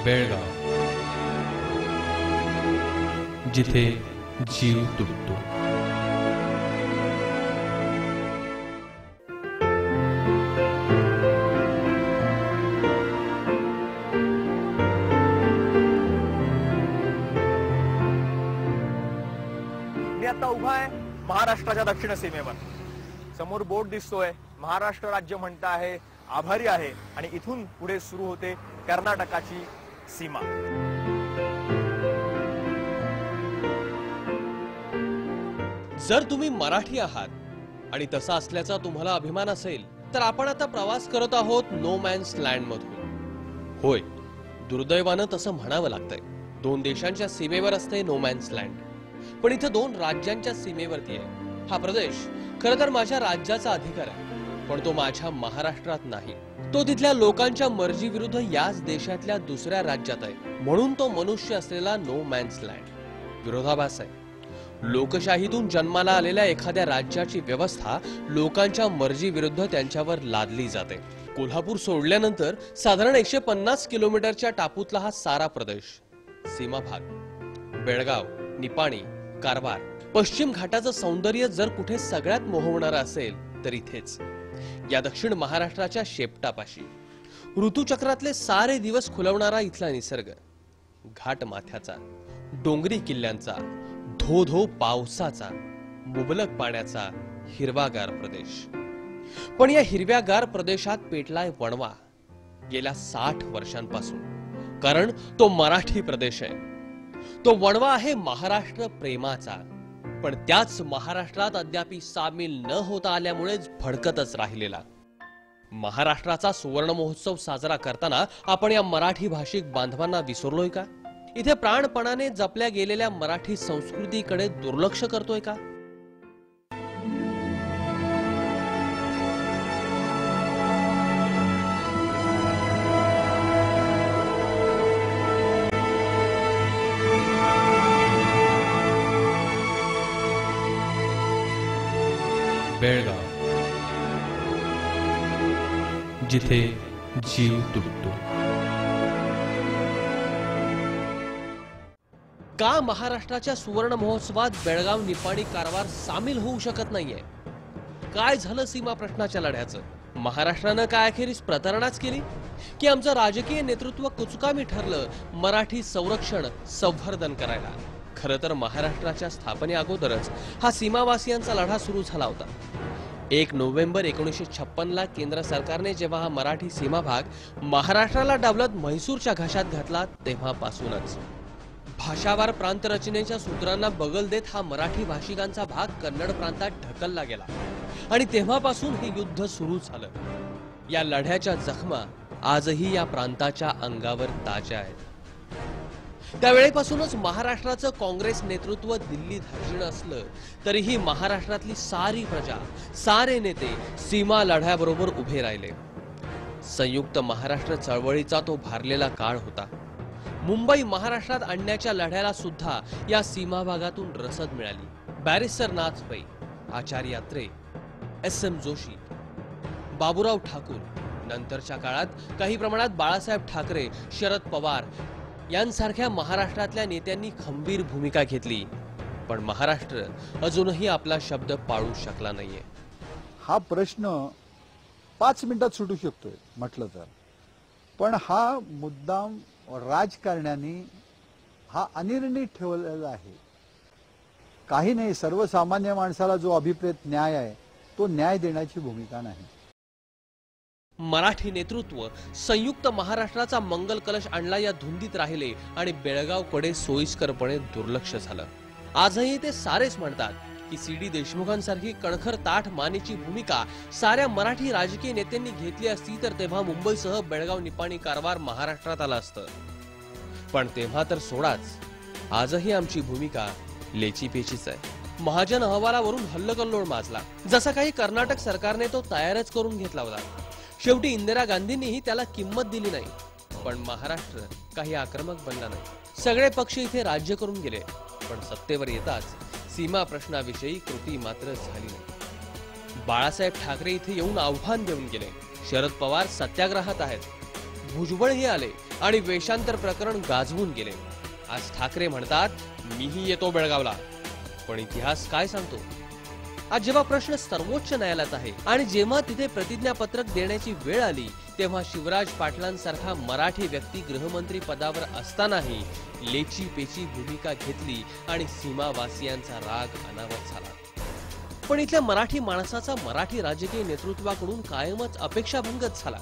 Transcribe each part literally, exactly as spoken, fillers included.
बेळगाव, जिथे जीव तुटतो. मी आता उभा आहे महाराष्ट्राच्या दक्षिण सीमेवर. समोर बोर्ड दिसतोय, महाराष्ट्र राज्य म्हणत आहे, आभारी आहे, आणि इथून पुढे सुरू होते कर्नाटकाची सीमा. जर तुम्ही मराठी आहात आणि तसा असल्याचा तुम्हाला अभिमान असेल तर आपण आता प्रवास करत आहोत नो मॅन्स लँड मधून. होय, दुर्दैवानं तसं म्हणावं लागतंय. दोन देशांच्या सीमेवर असते नो मॅन्स लँड, पण इथं दोन राज्यांच्या सीमेवरती आहे. हा प्रदेश खरं तर माझ्या राज्याचा अधिकार आहे, पण तो माझ्या महाराष्ट्रात नाही. तो तिथल्या लोकांच्या मर्जी विरुद्ध याच देशातल्या दुसऱ्या राज्यात आहे. म्हणून तो मनुष्य असलेला नो मॅन्स लँड विरोधाभास आहे. लोकशाहीतून जन्माला आलेल्या एखाद्या राज्याची व्यवस्था लोकांच्या मर्जी विरुद्ध त्यांच्यावर लादली जाते. कोल्हापूर सोडल्यानंतर साधारण एकशे पन्नास किलोमीटरच्या टापूतला हा सारा प्रदेश, सीमा भाग, बेळगाव, निपाणी, कारवार, पश्चिम घाटाचं सौंदर्य जर कुठे सगळ्यात मोहवणारं असेल तर इथेच, या दक्षिण महाराष्ट्राच्या शेपटापाशी. ऋतुचक्रातले सारे दिवस खुलवणारा इथला निसर्ग, घाट माथ्याचा, डोंगरी किल्ल्यांचा, धो धो पावसाचा, मुबलक पाण्याचा हिरवागार प्रदेश. पण या हिरव्यागार प्रदेशात पेटलाय वणवा गेल्या साठ वर्षांपासून. कारण तो मराठी प्रदेश आहे. तो वणवा आहे महाराष्ट्र प्रेमाचा, पण त्याच महाराष्ट्रात अद्याप सामील न होता आल्यामुळेच भडकतच राहिलेला. महाराष्ट्राचा सुवर्ण महोत्सव साजरा करताना आपण या मराठी भाषिक बांधवांना विसरलोय का? इथे प्राणपणाने जपल्या गेलेल्या मराठी संस्कृतीकडे दुर्लक्ष करतोय का? बेळगाव, जिथे जीव तुटतो. का महाराष्ट्राच्या सुवर्ण महोत्सवात बेळगाव, निपाणी, कारवार सामील होऊ शकत नाहीये? काय झालं सीमा प्रश्नाच्या लढ्याचं? महाराष्ट्रानं काय अखेरीस प्रतारणाच केली की आमचं राजकीय नेतृत्व कुचकामी ठरलं मराठी संरक्षण संवर्धन करायला? खरं तर महाराष्ट्राच्या स्थापने अगोदरच हा सीमावासियांचा लढा सुरू झाला होता. एक नोव्हेंबर एकोणीसशे छप्पन ला केंद्र सरकारने जेव्हा हा मराठी सीमा भाग महाराष्ट्राला डावलत म्हैसूरच्या घाशात घातला, तेव्हापासूनच भाषावार प्रांत रचनेच्या सूत्रांना बगल देत हा मराठी भाषिकांचा भाग कन्नड प्रांतात ढकलला गेला आणि तेव्हापासून हे युद्ध सुरू झालं. या लढ्याच्या जखमा आजही या प्रांताच्या अंगावर ताज्या आहेत. त्यावेळेपासूनच महाराष्ट्राचं काँग्रेस नेतृत्व दिल्लीत हजर असलं तरीही महाराष्ट्रातली सारी प्रजा, सारे नेते सीमा लढ्याबरोबर उभे राहिले. संयुक्त महाराष्ट्र चळवळीचा तो भारलेला काळ होता. मुंबई महाराष्ट्रात आणण्याच्या लढ्याला सुद्धा या सीमा भागातून रसद मिळाली. बॅरिस्टर नाथ पै, आचार्य यात्रे, एस एम जोशी, बाबूराव ठाकूर, नंतरच्या काळात काही प्रमाणात बाळासाहेब ठाकरे, शरद पवार यांसारख्या महाराष्ट्रातल्या नेत्यांनी खंबीर भूमिका घेतली. पण महाराष्ट्र अजूनही आपला शब्द पाळू शकला नाहीये. हा प्रश्न पाच मिनिटात सुटू शकतोय म्हटलं तर, पण हा मुद्दाम राजकारण्यांनी हा अनिर्णित ठेवलेला आहे. काही नाही, सर्वसामान्य माणसाला जो अभिप्रेत न्याय आहे तो न्याय देण्याची भूमिका नाही. मराठी नेतृत्व संयुक्त महाराष्ट्राचा मंगल कलश आणला या धुंदीत राहिले आणि बेळगावकडे सोयीस्करपणे दुर्लक्ष झालं. आजही ते सारेच म्हणतात की सी डी देशमुखांसारखी कणखर ताठ मानेची भूमिका साऱ्या मराठी राजकीय नेत्यांनी घेतली असती तर तेव्हा मुंबईसह बेळगाव, निपाणी, कारवार महाराष्ट्रात आलं असतं. पण तेव्हा तर सोडाच, आजही आमची भूमिका लेचीपेचीच आहे. महाजन अहवालावरून हल्लकल्लोळ माजला, जसा काही कर्नाटक सरकारने तो तयारच करून घेतला होता. शेवटी इंदिरा गांधींनीही त्याला किंमत दिली नाही. पण महाराष्ट्र काही आक्रमक बनला नाही. सगळे पक्ष इथे राज्य करून गेले, पण सत्तेवर येताच सीमा प्रश्नाविषयी कृती मात्र झाली नाही. बाळासाहेब ठाकरे इथे येऊन आव्हान देऊन गेले. शरद पवार सत्याग्रहात आहेत. भुजबळही आले आणि वेषांतर प्रकरण गाजवून गेले. आज ठाकरे म्हणतात मीही येतो बेळगावला. पण इतिहास काय सांगतो? आज जेव्हा प्रश्न सर्वोच्च न्यायालयात आहे आणि जेव्हा तिथे प्रतिज्ञापत्रक देण्याची वेळ आली तेव्हा शिवराज पाटलांसारखा मराठी व्यक्ती गृहमंत्री पदावर असतानाही लेची पेची भूमिका घेतली आणि सीमावासियांचा राग अनावर झाला. पण इथल्या मराठी माणसाचा मराठी राजकीय नेतृत्वाकडून कायमच अपेक्षाभंगच झाला.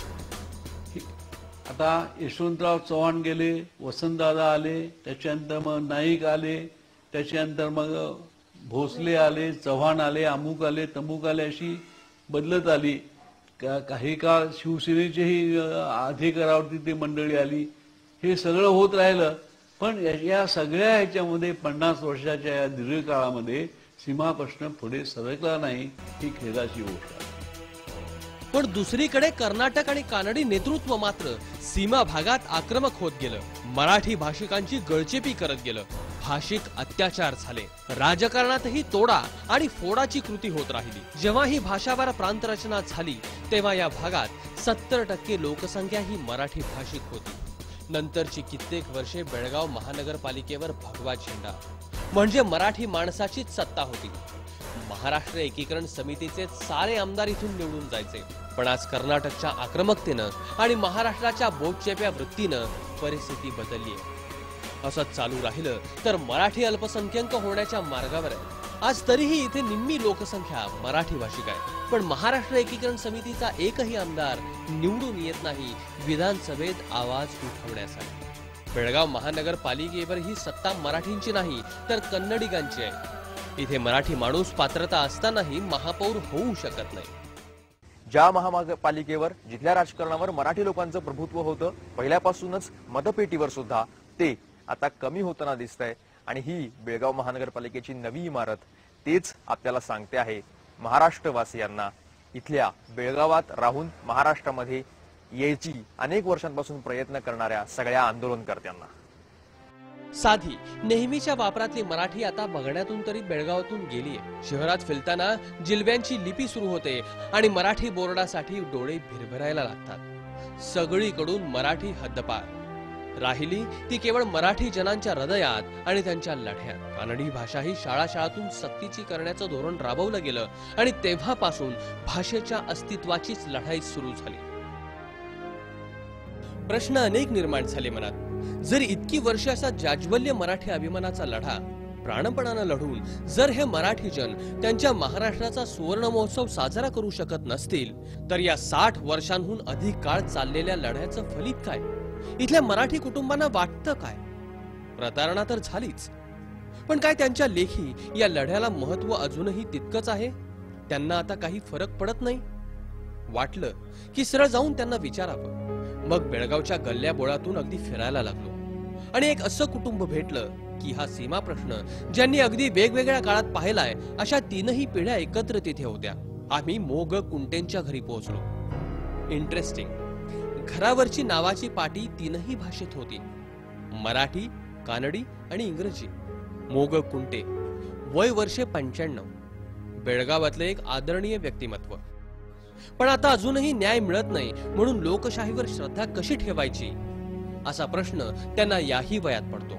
आता यशवंतराव चव्हाण गेले, वसंतदादा आले, त्याच्यानंतर मग नाईक आले, त्याच्यानंतर मग भोसले आले, चव्हाण आले, अमुक आले, तमुक आले, अशी बदलत आली. काही काळ शिवसेनेचेही अधिकारावरती ती मंडळी आली. हे सगळं होत राहिलं. पण या सगळ्या ह्याच्यामध्ये पन्नास वर्षाच्या या दीर्घ काळामध्ये सीमा प्रश्न पुढे सरकला नाही, ही खेदाची गोष्ट आहे. पण दुसरीकडे कर्नाटक आणि कानडी नेतृत्व मात्र सीमा भागात आक्रमक होत गेलं. मराठी भाषिकांची गळचेपी करत गेलं. भाषिक अत्याचार झाले. राजकारणातही तोडा आणि फोडाची कृती होत राहिली. जेव्हा ही भाषावार प्रांत रचना झाली तेव्हा या भागात सत्तर टक्के लोकसंख्या ही मराठी भाषिक होती. नंतरची कित्येक वर्षे बेळगाव महानगरपालिकेवर भगवा झेंडा म्हणजे मराठी माणसाचीच सत्ता होती. महाराष्ट्र एकीकरण समितीचे सारे आमदार इथून निवडून जायचे. पण आज कर्नाटकच्या आक्रमकतेनं आणि महाराष्ट्राच्या बोटचेप्या वृत्तीनं परिस्थिती बदलली आहे. असंच चालू राहिलं तर मराठी अल्पसंख्याक होण्याच्या मार्गावर आहे. आज तरीही इथे निम्मी लोकसंख्या मराठी भाषिक आहे. पण महाराष्ट्र एकीकरण समितीचा एकही आमदार निवडून येत नाही विधानसभेत आवाज उठवण्यासाठी. बेळगाव महानगरपालिकेवर ही सत्ता मराठींची नाही तर कन्नडिगांची आहे. इथे मराठी माणूस पात्रता असतानाही महापौर होऊ शकत नाही. ज्या महानगरपालिकेवर जिथल्या राजकारणावर मराठी लोकांचं प्रभुत्व होतं पहिल्यापासूनच मतपेटीवर सुद्धा ते आता कमी होताना दिसतंय. आणि ही बेळगाव महानगरपालिकेची नवी इमारत तेच आपल्याला सांगते आहे महाराष्ट्रवासियांना, इथल्या बेळगावात राहून महाराष्ट्रामध्ये यायची अनेक वर्षांपासून प्रयत्न करणाऱ्या सगळ्या आंदोलनकर्त्यांना. साधी नेहमीच्या वापरातली मराठी आता बघण्यातून तरी बेळगावातून गेलीये. शहरात फिरताना जिल्ब्यांची लिपी सुरू होते आणि मराठी बोर्डासाठी डोळे भिरभिरायला लागतात. सगळीकडून मराठी हद्दपार राहिली ती केवळ मराठी जनांच्या हृदयात आणि त्यांच्या लढ्यात. कानडी भाषा ही शाळा शाळातून सक्तीची करण्याचं धोरण राबवलं गेलं आणि तेव्हापासून भाषेच्या अस्तित्वाचीच लढाई सुरू झाली. प्रश्न अनेक निर्माण झाले मनात. जर इतकी वर्ष असा जाज्वल्य मराठी अभिमानाचा लढा प्राणपणानं लढून जर हे मराठी जन त्यांच्या महाराष्ट्राचा सुवर्ण महोत्सव साजरा करू शकत नसतील तर या साठ वर्षांहून अधिक काळ चाललेल्या लढ्याचं फलित काय? इथल्या मराठी कुटुंबांना वाटतं काय? प्रतारणा तर झालीच, पण काय त्यांच्या लेखी या लढ्याला महत्व अजूनही तितकंच आहे? त्यांना आता काही फरक पडत नाही? वाटलं की सरळ जाऊन त्यांना विचारावं. मग बेळगावच्या गल्ल्या बोळातून अगदी फिरायला लागलो आणि एक असं कुटुंब भेटलं की हा सीमा प्रश्न ज्यांनी अगदी वेगवेगळ्या काळात पाहिलाय अशा तीनही पिढ्या एकत्र तिथे होत्या. आम्ही मोग कुंटेंच्या घरी पोहोचलो. इंटरेस्टिंग, घरावरची नावाची पाटी तीनही भाषेत होती, मराठी, कानडी आणि इंग्रजी. मोग कुंटे, वय वर्षे पंच्याण्णव, बेळगावातले एक आदरणीय व्यक्तिमत्व. पण आता अजूनही न्याय मिळत नाही म्हणून लोकशाहीवर श्रद्धा कशी ठेवायची असा प्रश्न त्यांना याही वयात पडतो.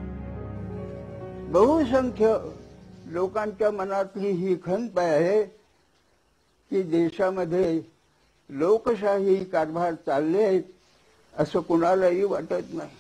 बहुसंख्य लोकांच्या मनातली ही खंत आहे की देशामध्ये लोकशाही कारभार चालले आहेत असं कुणालाही वाटत नाही.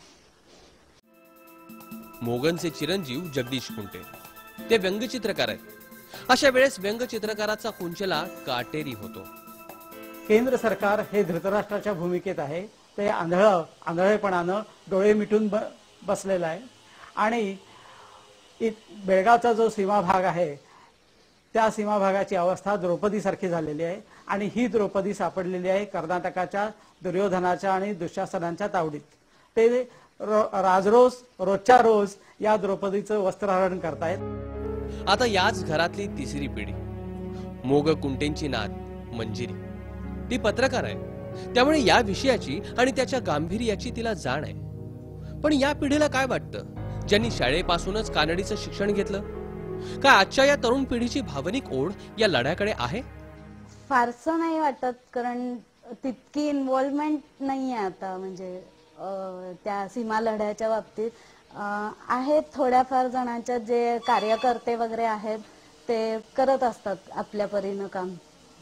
मोगनचे चिरंजीव जगदीश कुंटे ते व्यंगचित्रकार आहेत. अशा वेळेस व्यंगचित्रकाराचा कुंचला काटेरी होतो. केंद्र सरकार हे धृतराष्ट्राच्या भूमिकेत आहे. ते आंधळ आंधळेपणानं डोळे मिटून ब बसलेलं आहे. आणि बेळगावचा जो सीमा भाग आहे त्या सीमा भागाची अवस्था द्रौपदीसारखी झालेली आहे. आणि ही द्रौपदी सापडलेली आहे कर्नाटकाच्या दुर्योधनाच्या आणि दुःशासनांच्या तावडीत. ते राजरोज रोजच्या रोज या द्रौपदीचं वस्त्रहरण करतायत. आता याच घरातली तिसरी पिढी, मोग कुंटेंची नात मंजिरी. ती पत्रकार आहे, त्यामुळे या विषयाची आणि त्याच्या गांभीर्याची तिला जाण आहे. पण या पिढीला काय वाटतं ज्यांनी शाळेपासूनच कानडीचं शिक्षण घेतलं? काय आजच्या या तरुण पिढीची भावनिक ओढ या लढ्याकडे आहे? फारसं नाही वाटत, कारण तितकी इन्व्हॉल्वमेंट नाही आहे आता, म्हणजे अ, त्या सीमा लढ्याच्या बाबतीत. अ, आहेत थोड्याफार जणांच्या जे कार्यकर्ते वगैरे आहेत ते करत असतात आपल्या परीनं काम.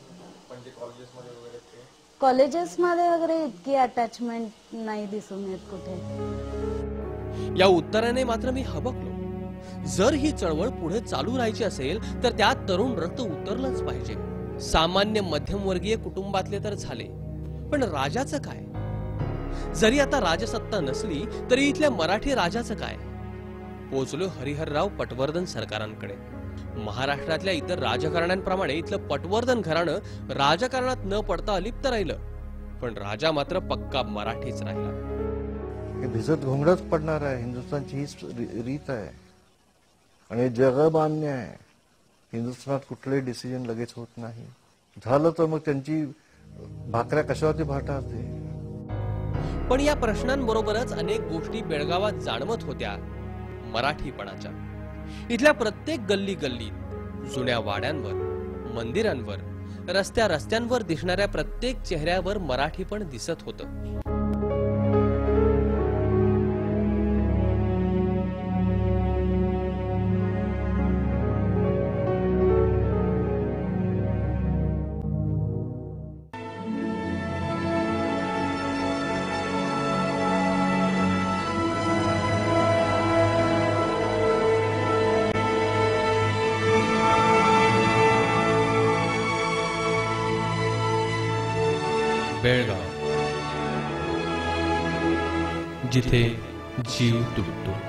कॉलेजेसमध्ये वगैरे इतकी अटॅचमेंट नाही दिसून येत कुठे. या उत्तराने मात्र मी हबकलो. जर ही चळवळ पुढे चालू राहायची असेल तर त्यात तरुण रक्त उतरलंच पाहिजे. सामान्य मध्यमवर्गीय कुटुंबातले तर झाले, पण राजाचं काय? जरी आता राजसत्ता नसली तरी इथल्या मराठी राजाचं काय? पोचलो हरिहरराव पटवर्धन सरकारांकडे. महाराष्ट्रातल्या इतर राजकारण्यांप्रमाणे इथलं पटवर्धन घराणं राजकारणात न पडता अलिप्त राहिलं, पण राजा मात्र पक्का मराठीच राहिला. हे भिजत घोंगडच पडणार आहे. हिंदुस्थानची हीच रीत आहे आणि जगमान्य आहे. हिंदुस्थानात कुठलंही डिसिजन लगेच होत नाही. झालं तर मग त्यांची भाकऱ्या कशावरती भाटा असते. पण या प्रश्नांबरोबरच अनेक गोष्टी बेळगावात जाणवत होत्या मराठीपणाच्या. इथल्या प्रत्येक गल्ली गल्लीत, जुन्या वाड्यांवर, मंदिरांवर, रस्त्या रस्त्यांवर दिसणाऱ्या प्रत्येक चेहऱ्यावर मराठीपण दिसत होतं. बेळगाव, जिथे जीव तुटतो.